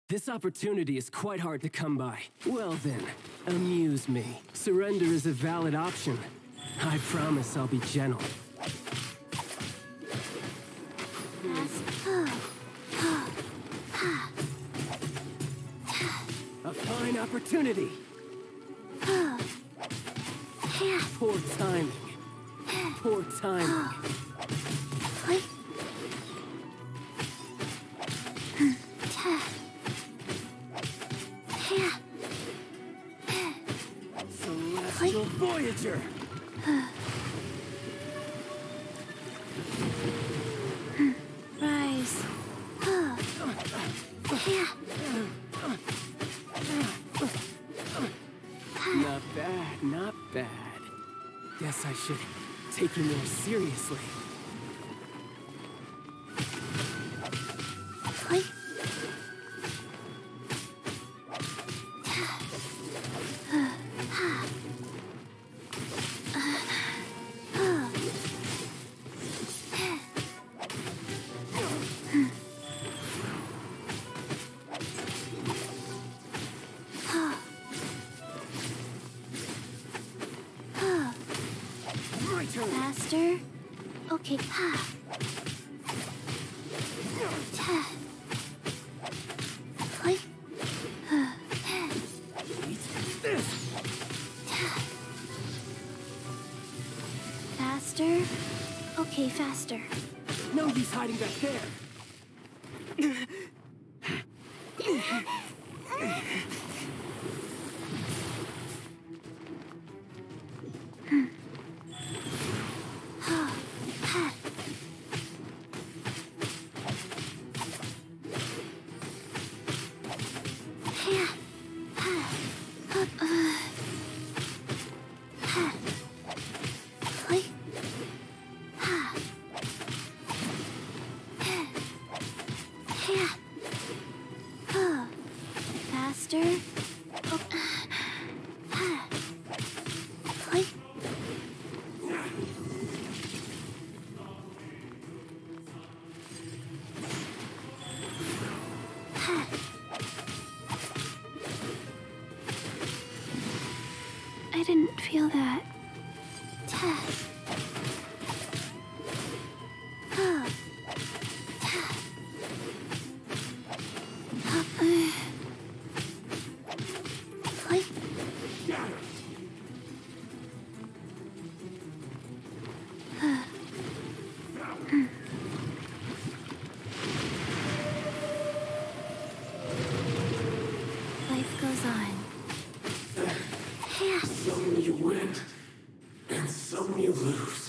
This opportunity is quite hard to come by. Well then, amuse me. Surrender is a valid option. I promise I'll be gentle. A fine opportunity. Poor timing. Poor timing. Celestial Voyager! Rise. Not bad, not bad. Guess I should take you more seriously. Faster? Okay. Faster? Okay, faster. No use hiding back there. Faster? I didn't feel that. Life goes on. Some you win, and some you lose.